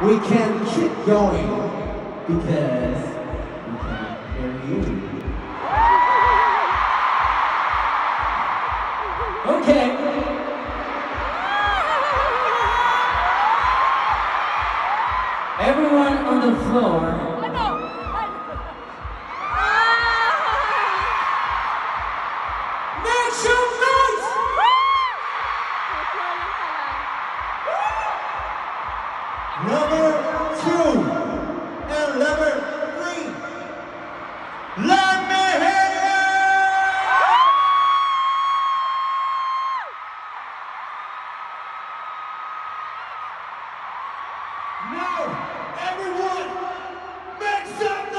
We can keep going because we can't hear you. Okay. Everyone on the floor. Make some noise! Number 2 and number 3. Let me hear you! Now, everyone, make some